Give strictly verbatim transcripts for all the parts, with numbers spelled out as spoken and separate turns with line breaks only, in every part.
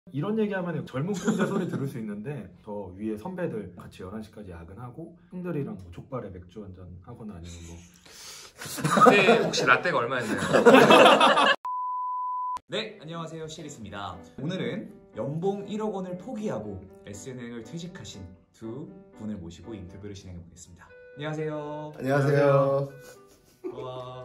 이런 얘기하면 젊은 꾼들 소리 들을 수 있는데 저 위에 선배들 같이 열한 시까지 야근하고 형들이랑 뭐 족발에 맥주 한잔 하거나 아니면 뭐
그때 혹시 라떼가 얼마였나요?
네, 안녕하세요. 시리스입니다. 오늘은 연봉 일억 원을 포기하고 에스엔엘을 퇴직하신 두 분을 모시고 인터뷰를 진행해 보겠습니다. 안녕하세요.
안녕하세요.
와.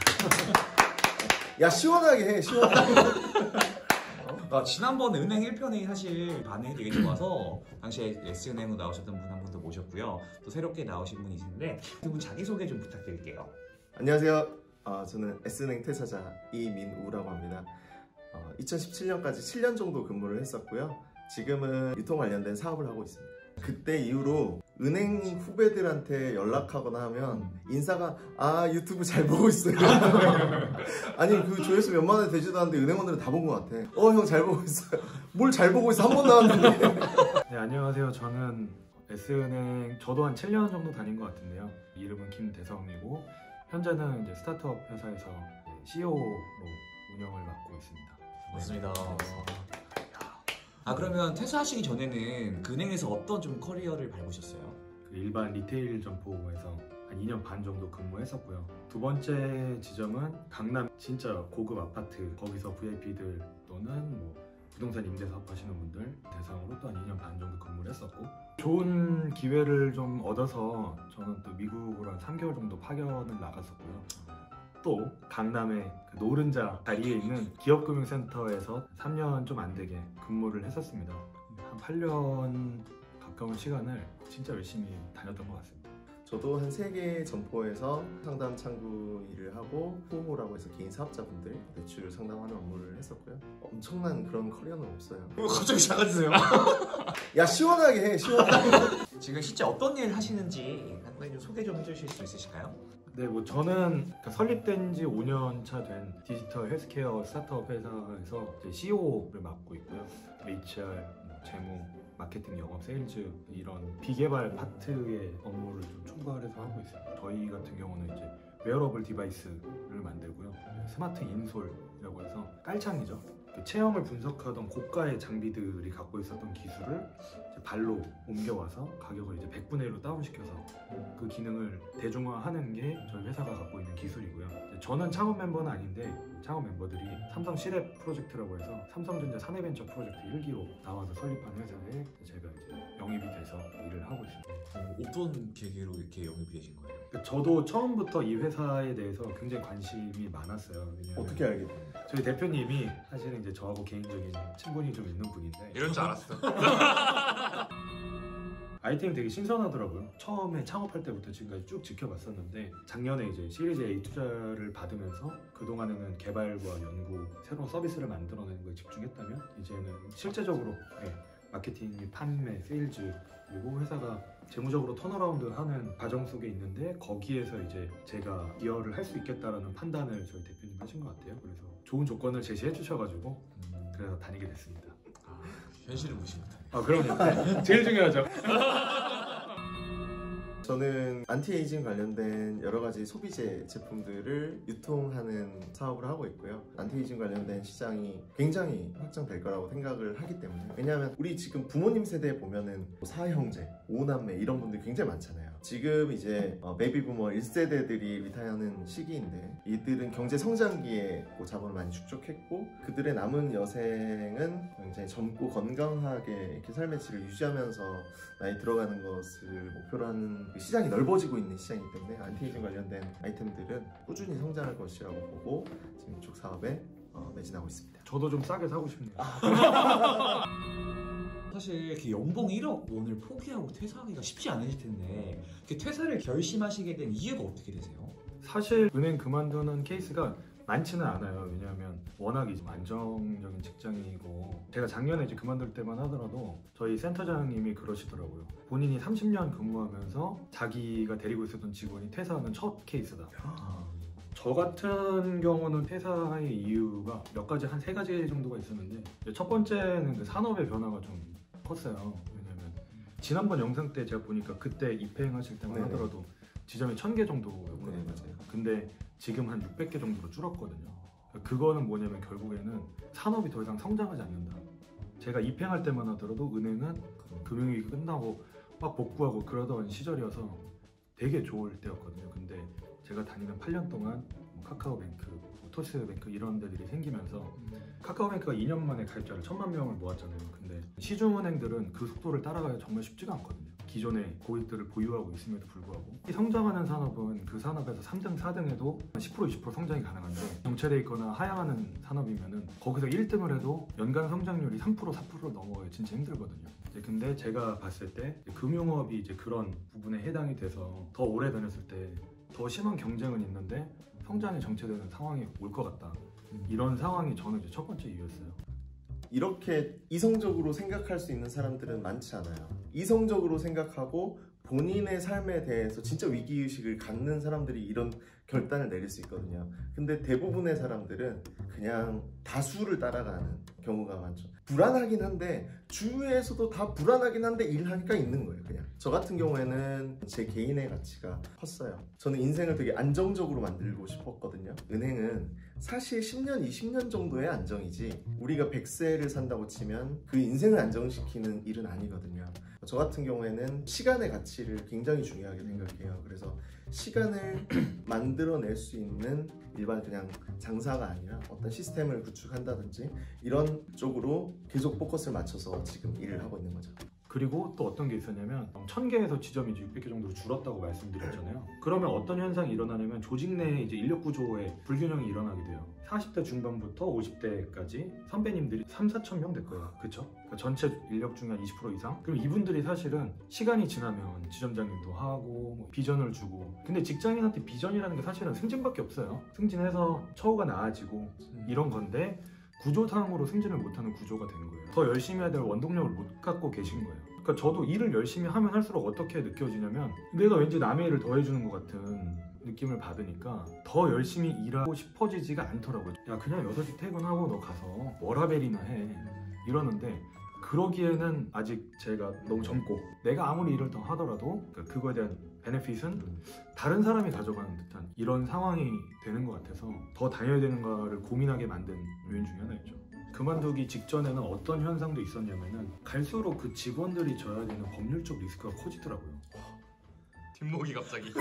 야, 시원하게 해, 시원하게.
아, 지난번 은행 일 편이 사실 반응이 되게 좋아서 당시에 에스엔엘로 나오셨던 분 한 분도 모셨고요. 또 새롭게 나오신 분이 있는데 두 분 자기소개 좀 부탁드릴게요.
안녕하세요. 어, 저는 에스엔엘 퇴사자 이민우라고 합니다. 어, 이천십칠 년까지 칠 년 정도 근무를 했었고요. 지금은 유통 관련된 사업을 하고 있습니다. 그때 이후로 은행 후배들한테 연락하거나 하면 인사가 아 유튜브 잘 보고 있어요. 아니 그 조회수 몇만 원 되지도 않는데 은행원들은 다 본 것 같아. 어 형 잘 보고 있어요. 뭘 잘 보고 있어, 한 번 나왔는데.
네, 안녕하세요. 저는 에스은행 저도 한 칠 년 정도 다닌 것 같은데요. 이름은 김대성이고 현재는 이제 스타트업 회사에서 씨이오로 운영을 맡고 있습니다.
맞습니다. 아, 그러면 퇴사하시기 전에는 그 은행에서 어떤 좀 커리어를 밟으셨어요?
그 일반 리테일 점포에서 한 이 년 반 정도 근무했었고요. 두 번째 지점은 강남 진짜 고급 아파트, 거기서 브이아이피들 또는 뭐 부동산 임대 사업 하시는 분들 대상으로 또 한 이 년 반 정도 근무를 했었고, 좋은 기회를 좀 얻어서 저는 또 미국으로 한 삼 개월 정도 파견을 나갔었고요. 또 강남의 그 노른자 다리에 있는 기업금융센터에서 삼 년 좀 안 되게 근무를 했었습니다. 한 팔 년 가까운 시간을 진짜 열심히 다녔던 것 같습니다.
저도 한 세 개의 점포에서 상담 창구 일을 하고 후호라고 해서 개인 사업자분들 대출 상담하는 업무를 했었고요. 엄청난 그런 커리어는 없어요.
왜 갑자기 작아지세요?
야, 시원하게 해, 시원하게.
지금 실제 어떤 일 하시는지 간단히 좀 소개 좀 해주실 수 있으실까요?
네, 뭐 저는 설립된 지 오 년 차 된 디지털 헬스케어 스타트업 회사에서 이제 씨이오를 맡고 있고요. 에이치알, 뭐 재무, 마케팅, 영업, 세일즈 이런 비개발 파트의 업무를 좀 총괄해서 하고 있습니다. 저희 같은 경우는 이제 웨어러블 디바이스를 만들고요. 스마트 인솔이라고 해서 깔창이죠. 그 체형을 분석하던 고가의 장비들이 갖고 있었던 기술을 이제 발로 옮겨와서 가격을 이제 백분의 일로 다운시켜서 그 기능을 대중화하는 게 저희 회사가 갖고 있는 기술이고요. 저는 창업 멤버는 아닌데 창업 멤버들이 삼성 시랩 프로젝트라고 해서 삼성전자 사내벤처 프로젝트 일 기로 나와서 설립한 회사에 제가 이제 영입이 돼서 일을 하고 있습니다.
어, 어떤 계기로 이렇게 영입이 되신 거예요?
저도 처음부터 이 회사에 대해서 굉장히 관심이 많았어요.
어떻게 알게 돼요?
저희 대표님이 사실은 이제 저하고 개인적인 친분이 좀 있는 분인데
이럴 줄 알았어.
아이템이 되게 신선하더라고요. 처음에 창업할 때부터 지금까지 쭉 지켜봤었는데 작년에 이제 시리즈 A 투자를 받으면서 그동안에는 개발과 연구, 새로운 서비스를 만들어내는 거에 집중했다면 이제는 실제적으로 네, 마케팅, 판매, 세일즈 그리고 회사가 재무적으로 턴어라운드 하는 과정 속에 있는데 거기에서 이제 제가 기여를 할 수 있겠다라는 판단을 저희 대표님 하신 것 같아요. 그래서 좋은 조건을 제시해 주셔가지고 음, 그래서 다니게 됐습니다.
아, 현실을 무시 못하네.
아 그럼요. 제일 중요하죠.
저는 안티에이징 관련된 여러 가지 소비재 제품들을 유통하는 사업을 하고 있고요. 안티에이징 관련된 시장이 굉장히 확장될 거라고 생각을 하기 때문에, 왜냐하면 우리 지금 부모님 세대에 보면은 사형제, 오남매 이런 분들 굉장히 많잖아요. 지금 이제 베이비부머 일 세대들이 리타이어하는 시기인데 이들은 경제 성장기에 자본을 많이 축적했고 그들의 남은 여생은 굉장히 젊고 건강하게 이렇게 삶의 질을 유지하면서 나이 들어가는 것을 목표로 하는 시장이 넓어지고 있는 시장이기 때문에 안티에이징 관련된 아이템들은 꾸준히 성장할 것이라고 보고 지금 이쪽 사업에 어, 매진하고 있습니다.
저도 좀 싸게 사고 싶네요.
사실 이렇게 연봉 일억 원을 포기하고 퇴사하기가 쉽지 않으실 텐데 이렇게 퇴사를 결심하시게 된 이유가 어떻게 되세요?
사실 은행 그만두는 케이스가 많지는 않아요. 왜냐하면 워낙 이제 안정적인 직장이고 제가 작년에 이제 그만둘 때만 하더라도 저희 센터장님이 그러시더라고요. 본인이 삼십 년 근무하면서 자기가 데리고 있었던 직원이 퇴사하는 첫 케이스다. 저 같은 경우는 퇴사의 이유가 몇 가지, 한 세 가지 정도가 있었는데 첫 번째는 그 산업의 변화가 좀 컸어요. 왜냐면 지난번 영상 때 제가 보니까 그때 입행하실 때만 네네. 하더라도 지점이 천 개 정도였거든요. 네, 맞아요. 근데 지금 한 육백 개 정도로 줄었거든요. 그거는 뭐냐면 결국에는 산업이 더 이상 성장하지 않는다. 제가 입행할 때만 하더라도 은행은 금융위기 끝나고 막 복구하고 그러던 시절이어서 되게 좋을 때였거든요. 근데 제가 다니는 팔 년 동안 뭐 카카오뱅크, 뭐 토스뱅크 이런 데들이 생기면서 카카오뱅크가 이 년 만에 가입자를 천만 명을 모았잖아요. 근데 시중은행들은 그 속도를 따라가기가 정말 쉽지가 않거든요. 기존의 고객들을 보유하고 있음에도 불구하고 이 성장하는 산업은 그 산업에서 삼 등, 사 등에도 십 퍼센트, 이십 퍼센트 성장이 가능한데 정체돼 있거나 하향하는 산업이면은 거기서 일 등을 해도 연간 성장률이 삼 퍼센트, 사 퍼센트 넘어가기 진짜 힘들거든요. 이제 근데 제가 봤을 때 금융업이 이제 그런 부분에 해당이 돼서 더 오래 다녔을 때 더 심한 경쟁은 있는데 성장이 정체되는 상황이 올 것 같다. 이런 상황이 저는 이제 첫 번째 이유였어요.
이렇게 이성적으로 생각할 수 있는 사람들은 많지 않아요. 이성적으로 생각하고 본인의 삶에 대해서 진짜 위기의식을 갖는 사람들이 이런 결단을 내릴 수 있거든요. 근데 대부분의 사람들은 그냥 다수를 따라가는 경우가 많죠. 불안하긴 한데 주위에서도 다 불안하긴 한데 일하니까 있는 거예요. 그냥 저 같은 경우에는 제 개인의 가치가 컸어요. 저는 인생을 되게 안정적으로 만들고 싶었거든요. 은행은 사실 십 년, 이십 년 정도의 안정이지 우리가 백 세를 산다고 치면 그 인생을 안정시키는 일은 아니거든요. 저 같은 경우에는 시간의 가치를 굉장히 중요하게 생각해요. 그래서 시간을 만들어낼 수 있는 일반 그냥 장사가 아니라 어떤 시스템을 구축한다든지 이런 쪽으로 계속 포커스를 맞춰서 지금 일을 하고 있는 거죠.
그리고 또 어떤 게 있었냐면 천 개에서 지점이 이제 육백 개 정도로 줄었다고 말씀드렸잖아요. 그러면 어떤 현상이 일어나냐면 조직 내에 이제 인력 구조에 불균형이 일어나게 돼요. 사십 대 중반부터 오십 대까지 선배님들이 삼, 사천 명 될 거예요. 그쵸? 그러니까 전체 인력 중에 한 이십 퍼센트 이상? 그럼 이분들이 사실은 시간이 지나면 지점장님도 하고 뭐 비전을 주고, 근데 직장인한테 비전이라는 게 사실은 승진밖에 없어요. 승진해서 처우가 나아지고 이런 건데 구조상으로 승진을 못하는 구조가 된 거예요. 더 열심히 해야 될 원동력을 못 갖고 계신 거예요. 그러니까 저도 일을 열심히 하면 할수록 어떻게 느껴지냐면 내가 왠지 남의 일을 더 해주는 것 같은 느낌을 받으니까 더 열심히 일하고 싶어지지가 않더라고요. 야 그냥 여섯 시 퇴근하고 너 가서 워라벨이나 해 이러는데, 그러기에는 아직 제가 너무 젊고 내가 아무리 일을 더 하더라도 그거에 대한 베네핏은 다른 사람이 가져가는 듯한 이런 상황이 되는 것 같아서 더 다녀야 되는가를 고민하게 만든 요인 중에 하나였죠. 그만두기 직전에는 어떤 현상도 있었냐면은 갈수록 그 직원들이 져야 되는 법률적 리스크가 커지더라고요.
뒷목이 갑자기.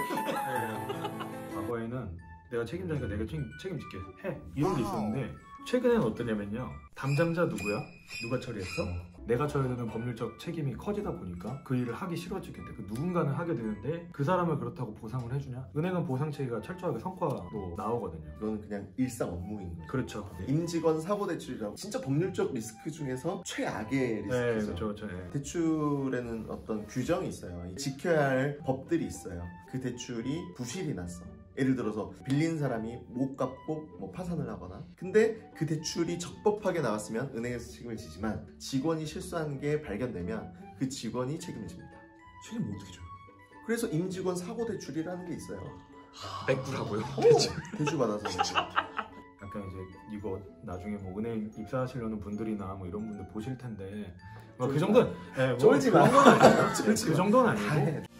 과거에는 내가 책임자니까 내가 책, 책임질게 해 이런 게 있었는데 최근에는 어떠냐면요, 담당자 누구야? 누가 처리했어? 내가 져야 되는 법률적 책임이 커지다 보니까 그 일을 하기 싫어지겠대. 그 누군가는 하게 되는데 그 사람을 그렇다고 보상을 해주냐? 은행은 보상 체계가 철저하게 성과로 나오거든요.
이거는 그냥 일상 업무인 거죠.
그렇죠.
임직원 사고 대출이라고 진짜 법률적 리스크 중에서 최악의 리스크죠.
네, 그렇죠, 그렇죠. 네.
대출에는 어떤 규정이 있어요. 지켜야 할 법들이 있어요. 그 대출이 부실이 났어. 예를 들어서 빌린 사람이 못 갚고 뭐 파산을 하거나, 근데 그 대출이 적법하게 나왔으면 은행에서 책임을 지지만 직원이 실수한 게 발견되면 그 직원이 책임을 집니다.
책임 뭐 어떻게 져요?
그래서 임직원 사고 대출이라는 게 있어요.
맥구라고요.
대출 받아서
약간 이제 이거 나중에 뭐 은행 입사하시려는 분들이나 뭐 이런 분들 보실 텐데 뭐 그 정도는 네, 뭐
쫄지
그
마.
정도는 아니에요.
쫄지
그
마.
정도는
다
아니고.
해.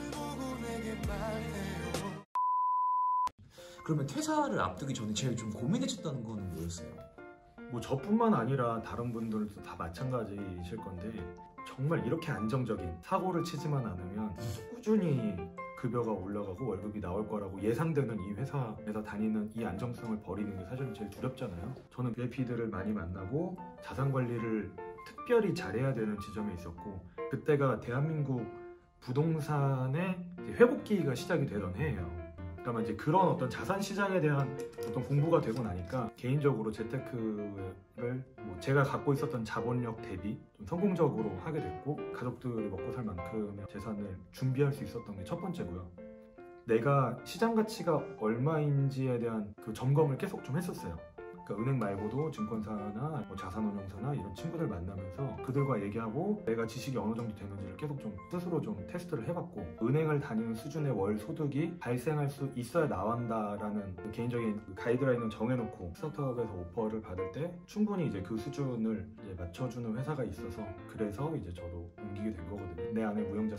그러면 퇴사를 앞두기 전에 제일 좀 고민해줬다는 건 뭐였어요?
뭐 저뿐만 아니라 다른 분들도 다 마찬가지실 건데 정말 이렇게 안정적인 사고를 치지만 않으면 꾸준히 급여가 올라가고 월급이 나올 거라고 예상되는 이 회사에서 다니는 이 안정성을 버리는 게 사실은 제일 두렵잖아요. 저는 브이아이피들을 많이 만나고 자산 관리를 특별히 잘해야 되는 지점에 있었고, 그때가 대한민국 부동산의 회복기가 시작이 되던 해예요. 그러면 이제 그런 어떤 자산 시장에 대한 어떤 공부가 되고 나니까 개인적으로 재테크를 뭐 제가 갖고 있었던 자본력 대비 좀 성공적으로 하게 됐고, 가족들이 먹고 살 만큼의 재산을 준비할 수 있었던 게 첫 번째고요. 내가 시장 가치가 얼마인지에 대한 그 점검을 계속 좀 했었어요. 그러니까 은행 말고도 증권사나 뭐 자산운용사나 이런 친구들 만나면서 그들과 얘기하고 내가 지식이 어느 정도 되는지를 계속 좀 스스로 좀 테스트를 해봤고, 은행을 다니는 수준의 월 소득이 발생할 수 있어야 나온다라는 그 개인적인 그 가이드라인을 정해놓고 스타트업에서 오퍼를 받을 때 충분히 이제 그 수준을 이제 맞춰주는 회사가 있어서, 그래서 이제 저도 옮기게 된 거거든요. 내 안에 무형자산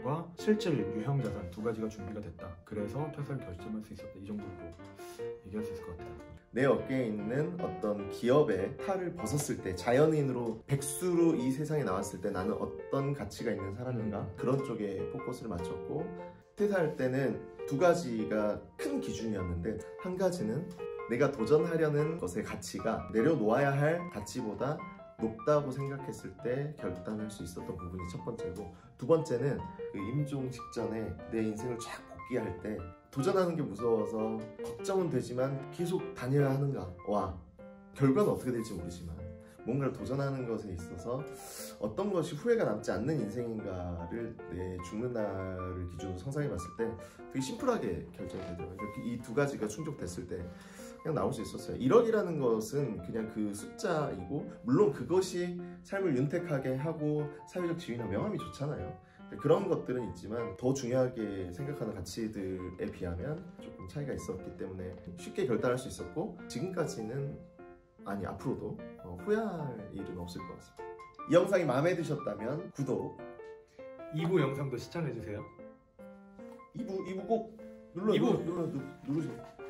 자산과 실질 유형 자산 두 가지가 준비가 됐다. 그래서 퇴사를 결심할 수 있었다. 이 정도로 얘기할 수 있을 것 같아요.
내 어깨에 있는 어떤 기업의 탈을 벗었을 때 자연인으로 백수로 이 세상에 나왔을 때 나는 어떤 가치가 있는 사람인가 그런 쪽에 포커스를 맞췄고 퇴사할 때는 두 가지가 큰 기준이었는데 한 가지는 내가 도전하려는 것의 가치가 내려놓아야 할 가치보다 높다고 생각했을 때 결단할 수 있었던 부분이 첫 번째고 두 번째는 그 임종 직전에 내 인생을 쫙 복귀할 때 도전하는 게 무서워서 걱정은 되지만 계속 다녀야 하는가 와 결과는 어떻게 될지 모르지만 뭔가를 도전하는 것에 있어서 어떤 것이 후회가 남지 않는 인생인가를 내 죽는 날을 기준으로 상상해 봤을 때 되게 심플하게 결정이 되더라고요. 이 두 가지가 충족됐을 때 그냥 나올 수 있었어요. 일억이라는 것은 그냥 그 숫자이고 물론 그것이 삶을 윤택하게 하고 사회적 지위나 명함이 좋잖아요. 그런 것들은 있지만 더 중요하게 생각하는 가치들에 비하면 조금 차이가 있었기 때문에 쉽게 결단할 수 있었고 지금까지는 아니 앞으로도 어, 후회할 일은 없을 것 같습니다. 이 영상이 마음에 드셨다면 구독
이 부 영상도 시청해주세요.
이 부 이 부 꼭 눌러
이 부.
눌러 눌러 누르세요.